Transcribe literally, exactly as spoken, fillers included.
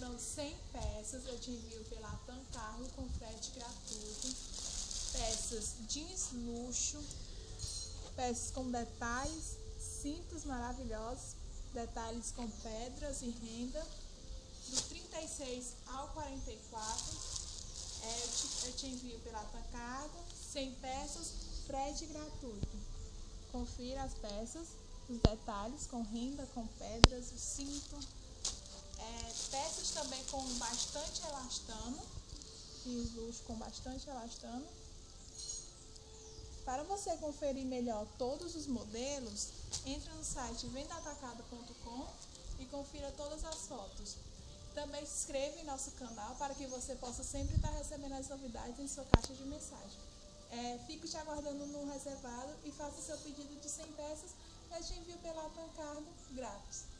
São cem peças, eu te envio pela Tancargo com frete gratuito. Peças jeans luxo, peças com detalhes, cintos maravilhosos, detalhes com pedras e renda, do trinta e seis ao quarenta e quatro, é, eu, te, eu te envio pela Tancargo, cem peças, frete gratuito. Confira as peças, os detalhes com renda, com pedras, o cinto, é, peças também com bastante elastano, jeans luxo com bastante elastano. Para você conferir melhor todos os modelos, entre no site venda atacado ponto com e confira todas as fotos. Também se inscreva em nosso canal para que você possa sempre estar recebendo as novidades em sua caixa de mensagem. É, fico te aguardando no reservado e faça seu pedido de cem peças. Eu te envio pela Tancargo grátis.